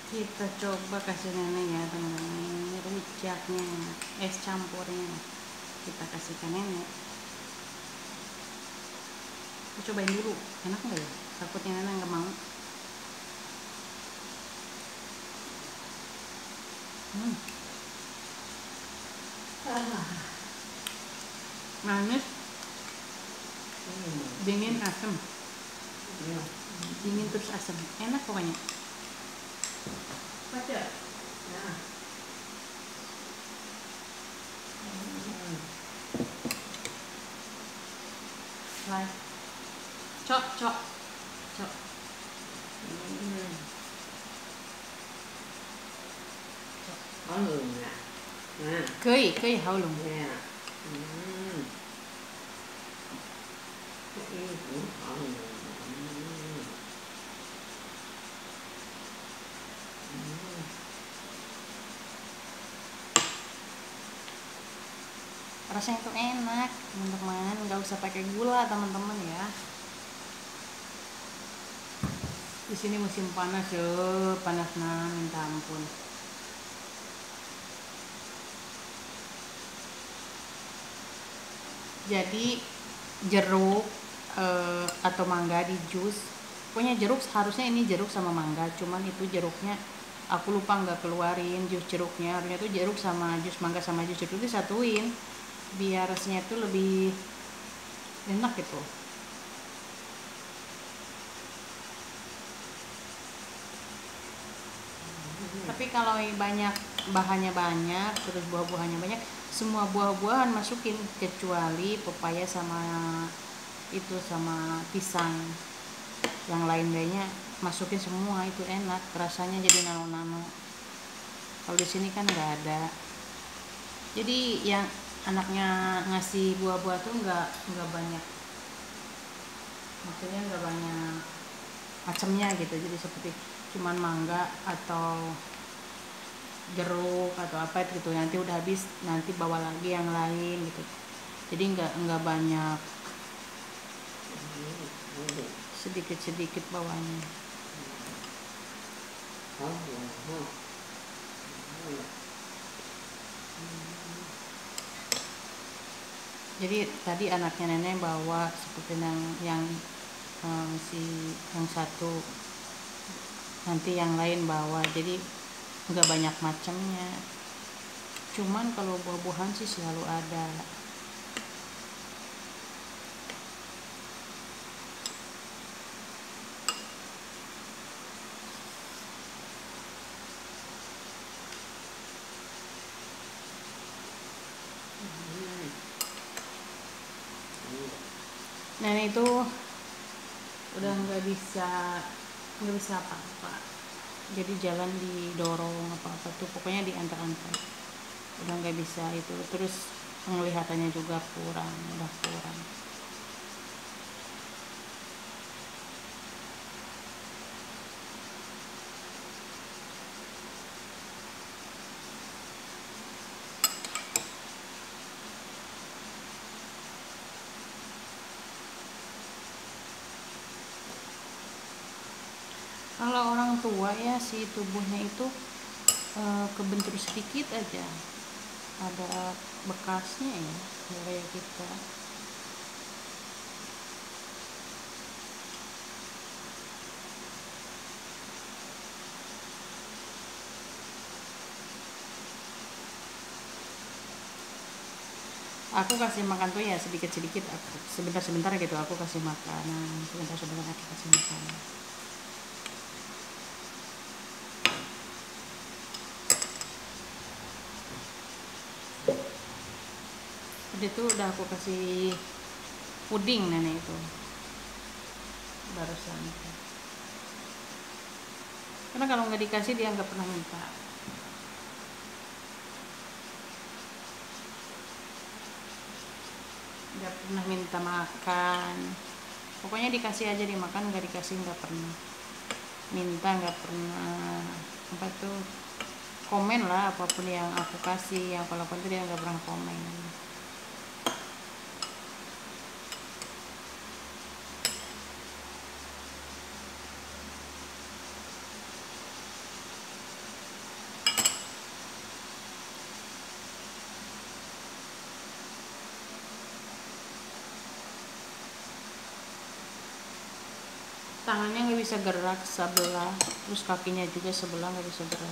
Kita coba kasih nenek ya teman-teman. Ini rujaknya, es campurnya kita kasihkan nenek. Kita cobain dulu, enak nggak ya? Takutnya nenek nggak mau. Manis, dingin, asam. Dingin terus asam, enak pokoknya. Baca. Nah. Like, cok. Có người nè. Nè. Cây hậu lùng. Nè. Cái cũng có người. Rasanya tuh enak teman-teman, nggak usah pakai gula teman-teman ya. Di sini musim panas yo, panasnya minta ampun. Jadi jeruk atau mangga di jus, pokoknya jeruk harusnya ini jeruk sama mangga, cuman itu jeruknya aku lupa nggak keluarin jus jeruknya, harusnya tuh jeruk sama jus mangga sama jus jeruk disatuin biar rasanya tuh lebih enak gitu. Tapi kalau banyak bahannya banyak, terus buah-buahannya banyak, semua buah-buahan masukin kecuali pepaya sama itu sama pisang. Yang lain-lainnya masukin semua, itu enak, rasanya jadi nano-nano. Kalau di sini kan nggak ada. Jadi yang anaknya ngasih buah-buah tuh nggak banyak, maksudnya nggak banyak macamnya gitu. Jadi seperti cuman mangga atau jeruk atau apa gitu, nanti udah habis nanti bawa lagi yang lain gitu. Jadi nggak banyak, sedikit bawanya. Jadi tadi anaknya nenek bawa seperti yang satu, nanti yang lain bawa, jadi nggak banyak macamnya. Cuman kalau buah-buahan sih selalu ada. Nenek itu udah nggak bisa apa-apa, jadi jalan didorong apa-apa tuh pokoknya diantar-antar, udah nggak bisa itu. Terus penglihatannya juga udah kurang. Kalau orang tua ya si tubuhnya itu kebentur sedikit aja ada bekasnya ya, kayak kita. Aku kasih makan tuh ya sedikit-sedikit, sebentar-sebentar gitu aku kasih makanan, sebentar-sebentar aku kasih makanan. Tadi tuh udah aku kasih puding nenek itu barusan. Karena kalau nggak dikasih dia nggak pernah minta. Nggak pernah minta makan. Pokoknya dikasih aja dimakan, nggak dikasih nggak pernah. Minta nggak pernah apa tuh komen lah apapun yang aku kasih, yang kalau tuh dia nggak pernah komen. tangannya nggak bisa gerak sebelah, terus kakinya juga sebelah nggak bisa gerak.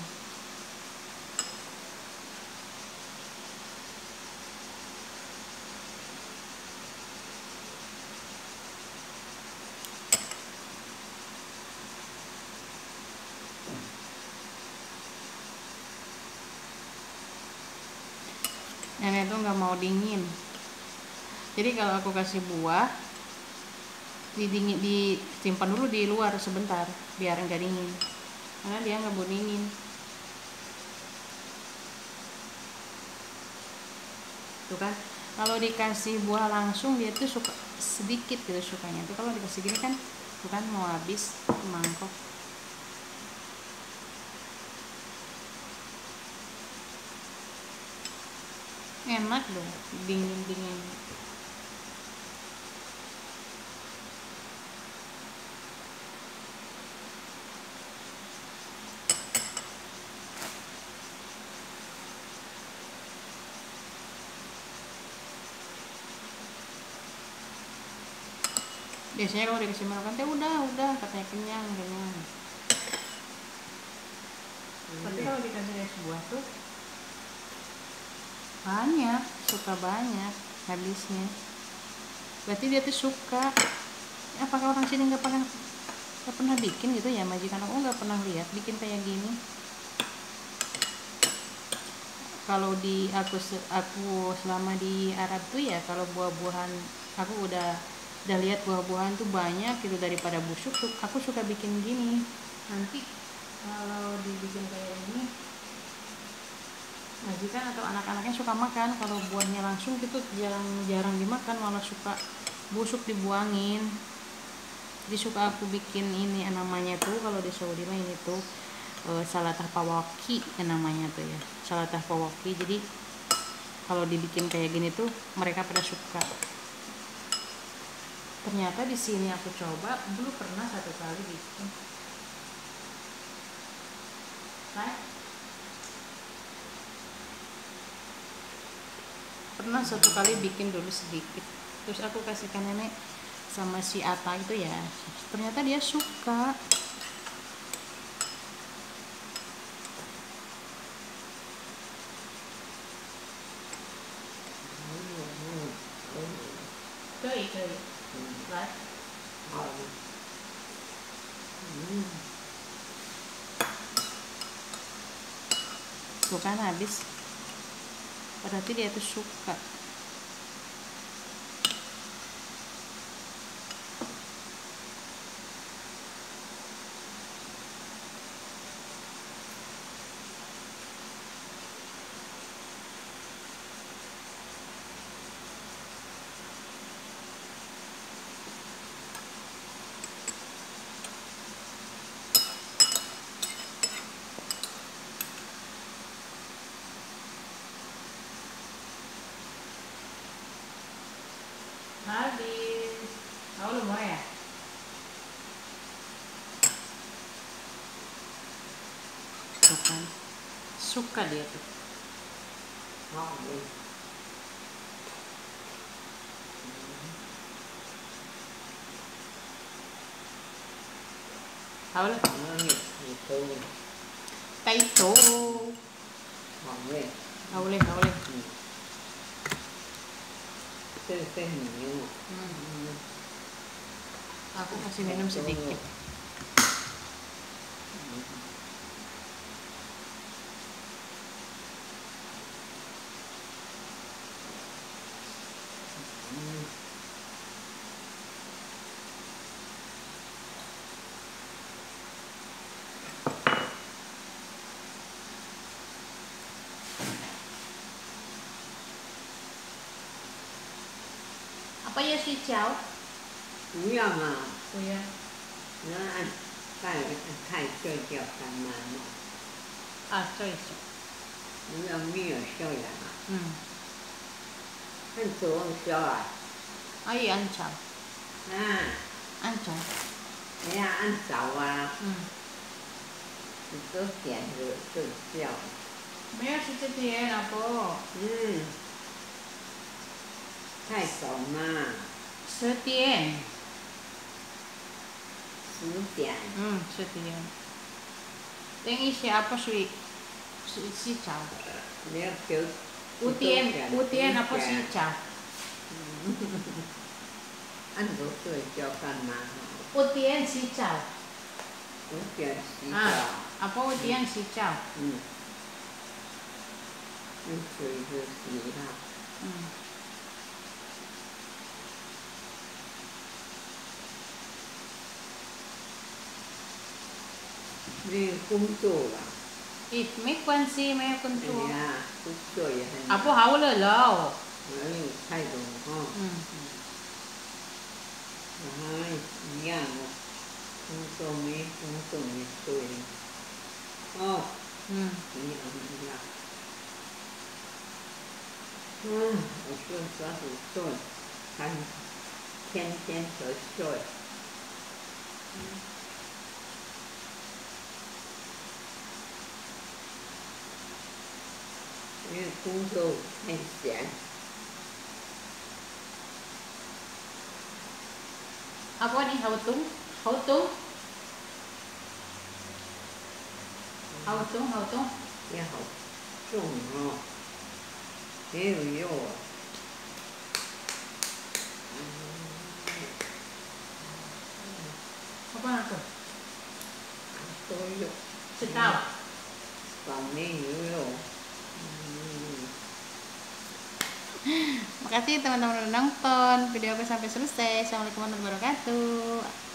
Nenek tuh nggak mau dingin, jadi kalau aku kasih buah disimpan dulu di luar sebentar biar enggak dingin, karena dia nggak mau dingin. Tuh kan, kalau dikasih buah langsung dia tuh suka sedikit gitu sukanya tuh, kalau dikasih gini kan tuh kan mau habis mangkok. Enak dong dingin. Biasanya kalau dikasih makan teh udah katanya kenyang. Tapi kalau dikasih es buah tuh banyak, suka banyak habisnya. Berarti dia tuh suka. Apakah orang sini nggak pernah bikin gitu ya, majikan aku nggak pernah lihat bikin kayak gini. Kalau di aku selama di Arab tuh ya, kalau buah-buahan aku udah lihat buah-buahan tuh banyak gitu daripada busuk tuh aku suka bikin gini. Nanti kalau dibikin kayak ini majikan atau anak-anaknya suka makan. Kalau buahnya langsung gitu jarang dimakan, malah suka busuk dibuangin. Jadi suka aku bikin ini namanya tuh kalau di Saudi mah ini tuh salatah pawaki namanya tuh ya, salatah pawaki. Jadi kalau dibikin kayak gini tuh mereka pada suka. Ternyata di sini aku coba dulu pernah satu kali bikin. Pernah satu kali bikin dulu sedikit, terus aku kasihkan nenek sama si Ata itu ya, ternyata dia suka. Chơi lại tuh kan habis, berarti dia tuh suka. Habis. Tahu lu mau ya? Tuh kan. Suka dia tuh. Tahu lu? Taito. Tahu lu. Aku kasih minum sedikit. Apa ya sih cháu? 不要嘛， 不要。 那按太睡觉干嘛嘛？ 啊，这一种。 不要没有修养啊。按左往修啊。 Ayo ăn cháo. Ăn cháo. Thế à, ăn cháo à? Thì có tiền rồi睡觉。 没有吃这些，老婆。 太少嘛。 10点。 10点。 10点。Yang isi apa sih? Si Chow. Dia kiểu Utian apa si Chow? Ăn có tuổi cho con mà. Utian si Chow. Utian si Ah, Chow. apa utian si Chow? Ăn tuổi vừa xí là. Đi cung chủ à? Ít mấy quan si mấy con chua. Dạ, cung chủ vậy. Apa hao le lo. Đấy, thay đổi không? Đấy, nhà một cung chủ mấy tuổi. Nhà một nhà. Ở xuân xóa thủ xuân. Thành thiên thiên trở xuân. Cung chủ hành sản. Apa ni hao tung? Hao tung? Hao tung? Ya hao tung ha. Hiểu rồi. Apa nak tu? Tôi dục. Setau. Còn nghe hiểu rồi. Makasih teman-teman udah nonton video aku sampai selesai. Assalamualaikum warahmatullahi wabarakatuh.